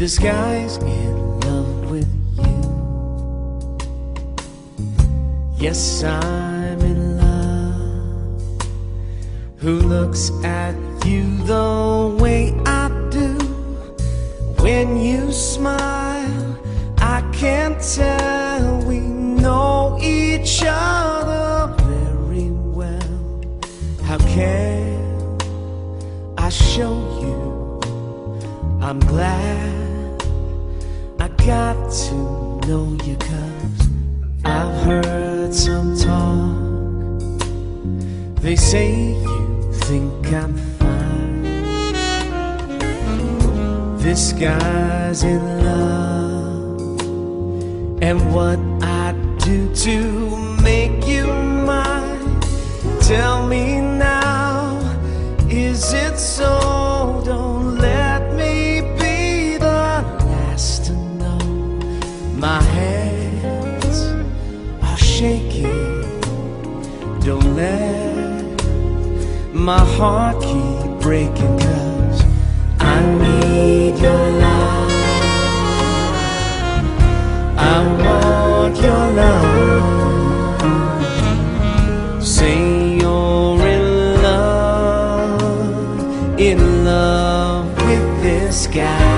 This guy's in love with you. Yes, I'm in love. Who looks at you the way I do? When you smile, I can tell we know each other very well. How can I show you? I'm glad I got to know you, 'cause I've heard some talk. They say you think I'm fine. This guy's in love, and what I'd do to make you mine. Tell me now, is it so? Don't let me be the last to know. My hands are shaking. Don't let my heart keep breaking, 'cause I need your love. I want your love. Say you're in love with this guy.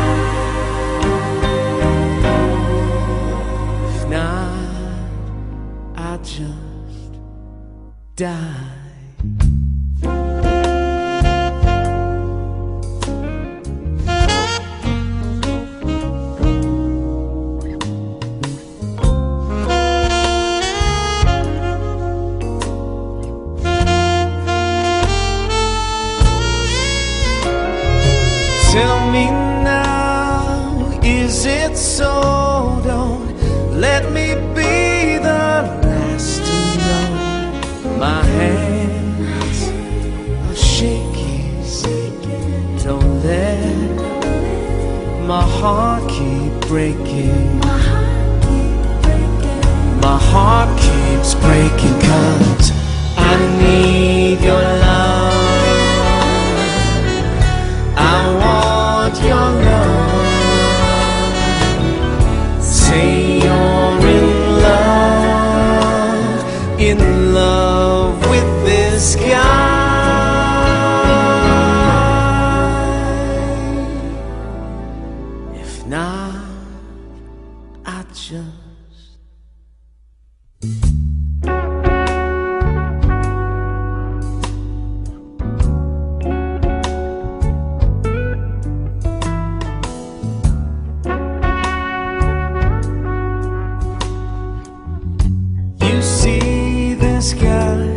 If not, I'll just die. Tell me now, is it so? Don't let me be the last to know. My hands are shaking. Don't let my heart keep breaking. My heart keeps breaking, 'cause I need your love. I want your love. Say you're in love with this guy. If not, I just You see this guy